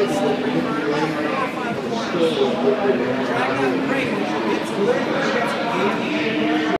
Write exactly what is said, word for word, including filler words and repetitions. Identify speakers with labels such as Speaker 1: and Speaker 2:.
Speaker 1: really slippery for about four or five corners. Drag that brake, get some